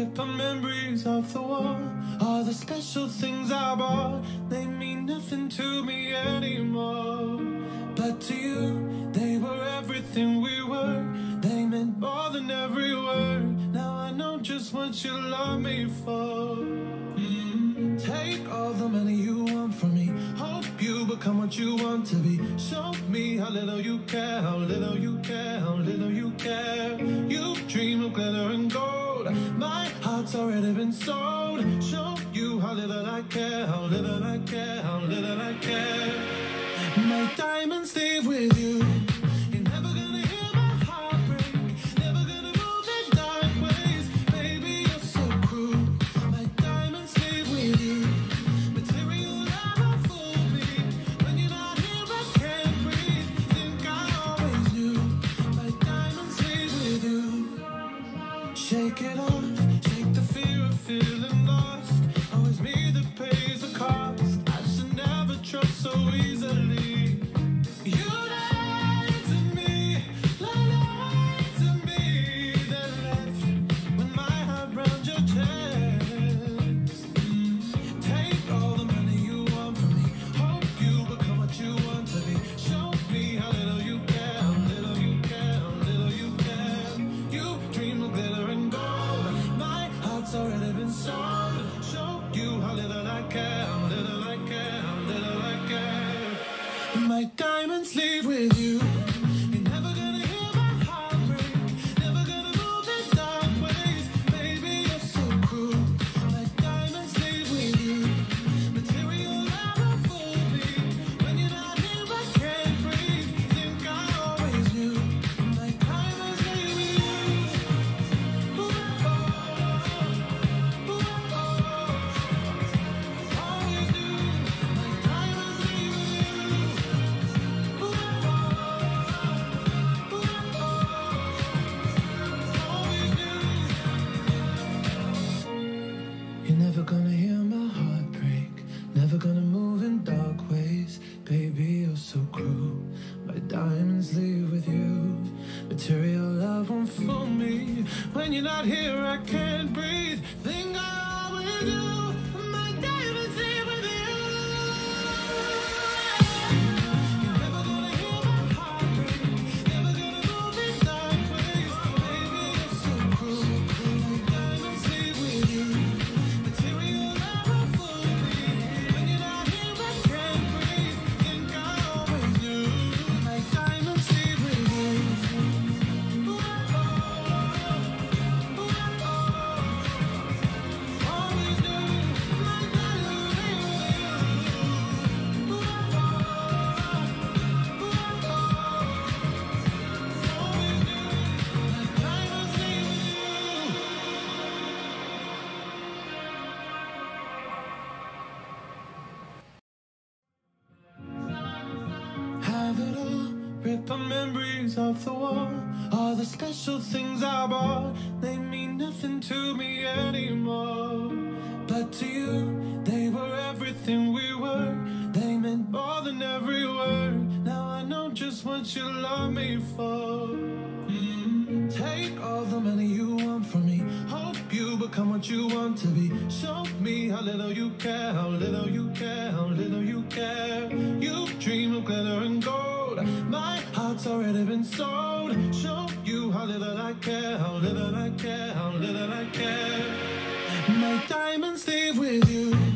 rip our memories off the wall. All the special things I bought, they mean nothing to me anymore. But to you, they were everything we were. They meant more than every word. Now I know just what you love me for. Take all the money you want from me. Hope you become what you want to be. Show me how little you care, how little you care, how little you care. You dream of glitter and gold. My heart's already been sold. Show you how little I care, how little I care, how little I care. My diamonds leave with you. You're never gonna hear my heart break. Never gonna move in dark ways. Baby, you're so cruel. My diamonds leave with you. Material never fooled me. When you're not here, I can't breathe. Think I always knew. My diamonds leave with you. Shake it off. Shake the fear of feeling lost. Always me that pays the cost. I should never trust so easily. You lied to me, lied to me. Then left with my heart round your chest. Take all the money you want from me. Hope you become what you want to be. Show me how little you care, how little you care, how little you care. You dream of glitter and gold. My heart's already been sold. Show you how little I care, how little I care, how little I care. My diamonds leave with you. You're never gonna hear my heart break. Never gonna move in dark ways. Baby, you're so cruel. My diamonds leave with you. Material never fooled me. When you're not here, I can't breathe. Think I always knew. My diamonds leave with you. Ooh, oh, ooh, oh, always knew. My diamonds leave with you. You're never gonna hear my heart break. Never gonna move in dark ways. Baby, you're so cruel. My diamonds leave with you. Material love won't fool me. When you're not here, I can't breathe. Think I always do. My diamonds leave with you. You're never gonna hear my heart break. Never gonna move in dark ways. Baby, you're so cruel. My diamonds leave with you. Material never fooled me. When you're not here, I can't breathe. Think I always knew. My diamonds leave with you. Ooh, oh, ooh, oh, always knew. My diamonds leave with you. Ooh, oh, ooh, oh, always knew. My diamonds leave with you. Have it all, rip our memories off the wall. All the special things I bought, they mean nothing to me anymore. But to you, they were everything we were. They meant more than every word. Now I know just what you love me for. Take all the money you want from me. Hope you become what you want to be. Show me how little you care, how little you care, how little you care. You dream of glitter and gold. My heart's already been sold. Show you how little I care, how little I care, how little I care. My diamonds leave with you.